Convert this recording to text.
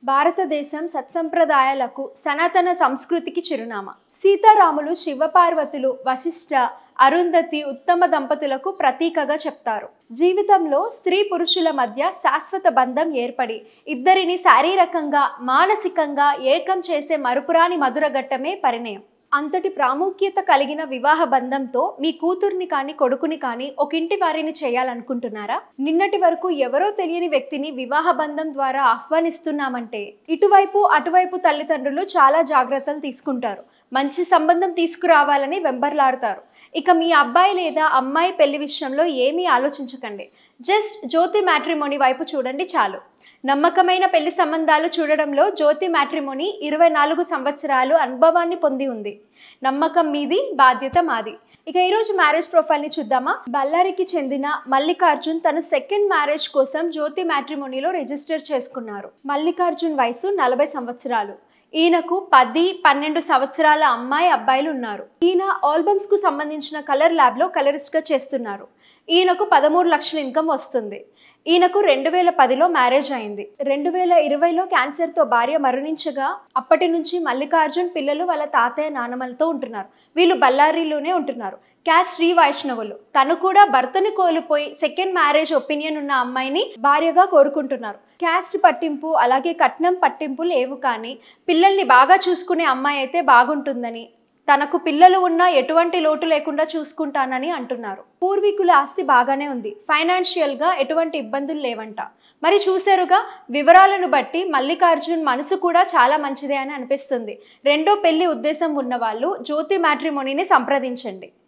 భారతదేశం సత్సంప్రదాయాలకు సనాతన సంస్కృతికి చిరునామా. సీతారాములు, శివపార్వతులు, వశిష్ఠ, అరుంధతి ఉత్తమ దంపతులకు ప్రతీకగా చెప్తారు. జీవితంలో స్త్రీ పురుషుల మధ్య శాశ్వత బంధం ఏర్పడి ఇద్దరిని శారీరకంగా, మానసికంగా ఏకం చేసే మరుపురాని మధుర ఘట్టమే పరిణయం. అంతటి ప్రాముఖ్యత కలిగిన వివాహ బంధంతో మీ కూతుర్ని కానీ కొడుకుని కానీ ఒకింటి వారిని చేయాలనుకుంటున్నారా? నిన్నటి వరకు ఎవరో తెలియని వ్యక్తిని వివాహ బంధం ద్వారా ఆహ్వానిస్తున్నామంటే ఇటువైపు అటువైపు తల్లిదండ్రులు చాలా జాగ్రత్తలు తీసుకుంటారు. మంచి సంబంధం తీసుకురావాలని వెంబర్లాడతారు. ఇక మీ అబ్బాయి లేదా అమ్మాయి పెళ్లి విషయంలో ఏమీ ఆలోచించకండి. జస్ట్ జ్యోతి మ్యాట్రిమోనీ వైపు చూడండి చాలు. నమ్మకమైన పెళ్లి సంబంధాలు చూడడంలో జ్యోతి మ్యాట్రిమోనీ 24 సంవత్సరాలు అనుభవాన్ని పొంది ఉంది. నమ్మకం మీది, బాధ్యత మాది. ఇక ఈరోజు మ్యారేజ్ ప్రొఫైల్ని చూద్దామా? బళ్ళారికి చెందిన మల్లికార్జున్ తన సెకండ్ మ్యారేజ్ కోసం జ్యోతి మ్యాట్రిమోనీలో రిజిస్టర్ చేసుకున్నారు. మల్లికార్జున్ వయసు 40 సంవత్సరాలు. ఈయనకు 10-12 సంవత్సరాల అమ్మాయి అబ్బాయిలు ఉన్నారు. ఈయన ఆల్బమ్స్ కు సంబంధించిన కలర్ ల్యాబ్ లో కలరిస్ట్ గా చేస్తున్నారు. ఈయనకు 13 లక్షల ఇన్కమ్ వస్తుంది. ఈయనకు 2010లో మ్యారేజ్ అయింది. 2020లో క్యాన్సర్తో భార్య మరణించగా అప్పటి నుంచి మల్లికార్జున్ పిల్లలు వాళ్ళ తాతయ్య నానమ్మలతో ఉంటున్నారు. వీళ్ళు బళ్ళారిలోనే ఉంటున్నారు. క్యాస్ట్ శ్రీ వైష్ణవులు. తను కూడా భర్తను కోల్పోయి సెకండ్ మ్యారేజ్ ఒపీనియన్ ఉన్న అమ్మాయిని భార్యగా కోరుకుంటున్నారు. క్యాస్ట్ పట్టింపు అలాగే కట్నం పట్టింపు లేవు, కానీ పిల్లల్ని బాగా చూసుకునే అమ్మాయి అయితే బాగుంటుందని, తనకు పిల్లలు ఉన్నా ఎటువంటి లోటు లేకుండా చూసుకుంటానని అంటున్నారు. పూర్వీకుల ఆస్తి బాగానే ఉంది. ఫైనాన్షియల్గా ఎటువంటి ఇబ్బందులు లేవంట. మరి చూసారుగా, వివరాలను బట్టి మల్లికార్జున్ మనసు కూడా చాలా మంచిదే అని అనిపిస్తుంది. రెండో పెళ్లి ఉద్దేశం ఉన్నవాళ్ళు జ్యోతి మ్యాట్రిమోనీని సంప్రదించండి.